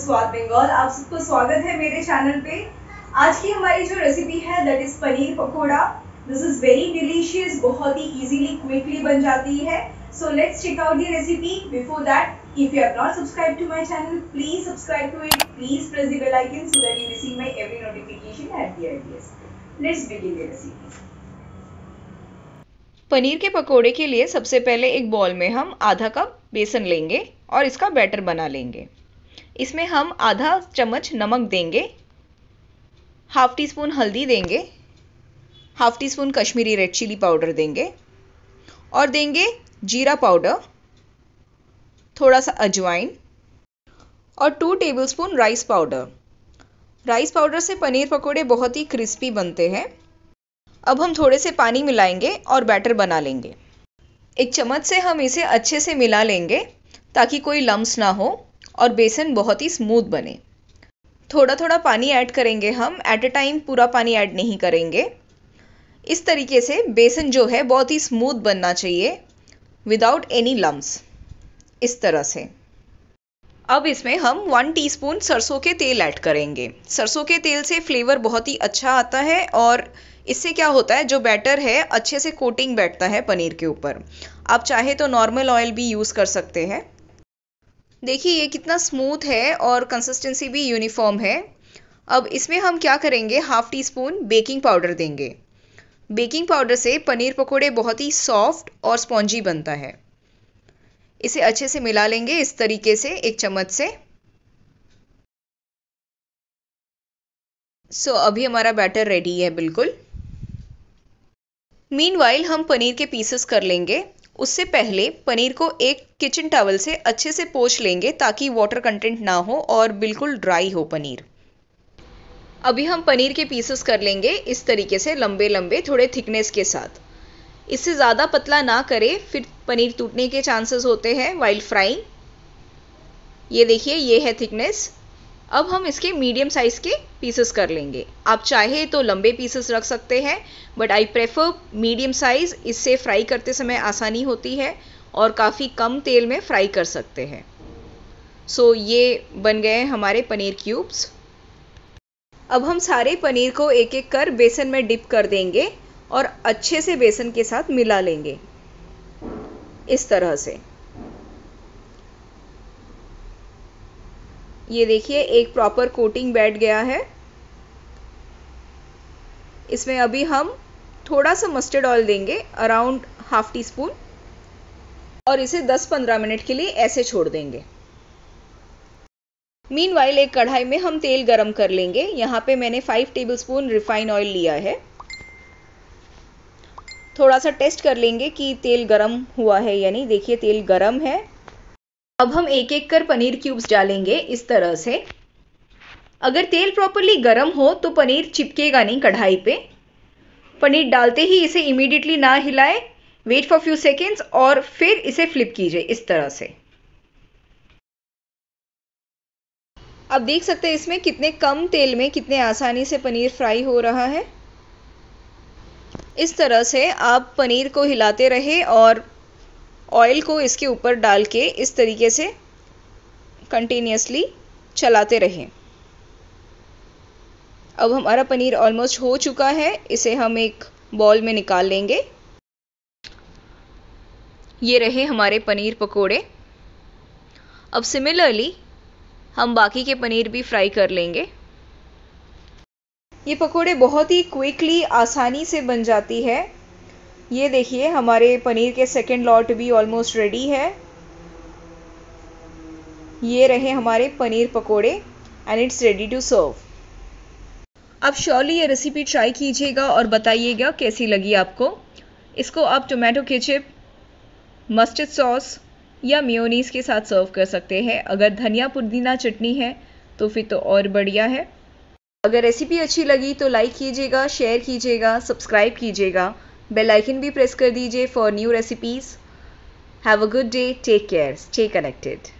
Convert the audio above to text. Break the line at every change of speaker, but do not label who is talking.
स्वाद बंगाल। आप सबको स्वागत है मेरे चैनल पे। आज की हमारी जो रेसिपी है that is paneer pakora. This is very delicious, बहुत ही इजीली क्विकली बन जाती है। So let's check out the recipe. Before that, if you have not subscribe to my channel, please subscribe to it, please press the bell icon so that you receive my every notification at the earliest. Let's begin the recipe.
Paneer के पकोड़े के लिए सबसे पहले एक ball में हम आधा कप बेसन लेंगे और इसका बैटर बना लेंगे। इसमें हम आधा चम्मच नमक देंगे, हाफ टी स्पून हल्दी देंगे, half teaspoon Kashmiri red chilli powder देंगे और देंगे जीरा पाउडर, थोड़ा सा अजवाइन और 2 tablespoon rice powder. Rice powder से पनीर पकोड़े बहुत ही क्रिस्पी बनते हैं। अब हम थोड़े से पानी मिलाएंगे और बैटर बना लेंगे। एक चम्मच से हम इसे अच्छे से मिला लेंगे ताकि कोई लम्स ना हो और बेसन बहुत ही स्मूथ बने। थोड़ा थोड़ा पानी ऐड करेंगे हम, एट अ टाइम पूरा पानी ऐड नहीं करेंगे। इस तरीके से बेसन जो है बहुत ही स्मूथ बनना चाहिए विदाउट एनी लम्स, इस तरह से। अब इसमें हम 1 टीस्पून सरसों के तेल ऐड करेंगे। सरसों के तेल से फ्लेवर बहुत ही अच्छा आता है और इससे क्या होता है, जो बैटर है अच्छे से कोटिंग बैठता है पनीर के ऊपर। आप चाहे तो नॉर्मल ऑयल भी यूज़ कर सकते हैं। देखिए ये कितना स्मूथ है और कंसिस्टेंसी भी यूनिफॉर्म है। अब इसमें हम क्या करेंगे, half teaspoon baking powder देंगे। बेकिंग पाउडर से पनीर पकोड़े बहुत ही सॉफ्ट और स्पॉन्जी बनता है। इसे अच्छे से मिला लेंगे इस तरीके से एक चम्मच से। अभी हमारा बैटर रेडी है बिल्कुल। मीनवाइल हम पनीर के पीसेस कर लेंगे। उससे पहले पनीर को एक किचन टॉवल से अच्छे से पोंछ लेंगे ताकि वाटर कंटेंट ना हो और बिल्कुल ड्राई हो पनीर। अभी हम पनीर के पीसेस कर लेंगे इस तरीके से, लंबे लंबे थोड़े थिकनेस के साथ। इससे ज़्यादा पतला ना करें, फिर पनीर टूटने के चांसेस होते हैं वाइल फ्राइंग। ये देखिए ये है थिकनेस। अब हम इसके मीडियम साइज़ के पीसेस कर लेंगे। आप चाहे तो लंबे पीसेस रख सकते हैं, but I prefer medium size. इससे फ्राई करते समय आसानी होती है और काफ़ी कम तेल में फ्राई कर सकते हैं। ये बन गए हमारे पनीर क्यूब्स। अब हम सारे पनीर को एक एक कर बेसन में डिप कर देंगे और अच्छे से बेसन के साथ मिला लेंगे इस तरह से। ये देखिए एक प्रॉपर कोटिंग बैठ गया है। इसमें अभी हम थोड़ा सा मस्टर्ड ऑयल देंगे, अराउंड हाफ टी स्पून, और इसे 10-15 मिनट के लिए ऐसे छोड़ देंगे। मीनवाइल एक कढ़ाई में हम तेल गरम कर लेंगे। यहाँ पे मैंने 5 टेबलस्पून रिफाइन ऑयल लिया है। थोड़ा सा टेस्ट कर लेंगे कि तेल गरम हुआ है या नहीं। देखिए तेल गरम है। अब हम एक एक कर पनीर क्यूब्स डालेंगे इस तरह से। अगर तेल प्रॉपरली गर्म हो तो पनीर चिपकेगा नहीं कढ़ाई पे। पनीर डालते ही इसे इमीडिएटली ना हिलाएं, वेट फॉर फ्यू सेकेंड्स और फिर इसे फ्लिप कीजिए इस तरह से। अब देख सकते हैं इसमें कितने कम तेल में कितने आसानी से पनीर फ्राई हो रहा है। इस तरह से आप पनीर को हिलाते रहे और ऑयल को इसके ऊपर डाल के इस तरीके से कंटिन्यूसली चलाते रहें। अब हमारा पनीर ऑलमोस्ट हो चुका है। इसे हम एक बॉल में निकाल लेंगे। ये रहे हमारे पनीर पकोड़े। अब सिमिलरली हम बाकी के पनीर भी फ्राई कर लेंगे। ये पकोड़े बहुत ही क्विकली आसानी से बन जाती है। ये देखिए हमारे पनीर के सेकेंड लॉट भी ऑलमोस्ट रेडी है। ये रहे हमारे पनीर पकोड़े and it's ready to serve. आप श्योरली ये रेसिपी ट्राई कीजिएगा और बताइएगा कैसी लगी आपको। इसको आप टोमेटो केचप, मस्टर्ड सॉस या मेयोनीज के साथ सर्व कर सकते हैं। अगर धनिया पुदीना चटनी है तो फिर तो और बढ़िया है। अगर रेसिपी अच्छी लगी तो लाइक कीजिएगा, शेयर कीजिएगा, सब्सक्राइब कीजिएगा, बेल आइकन भी प्रेस कर दीजिए for new recipes. Have a good day, take care, stay connected.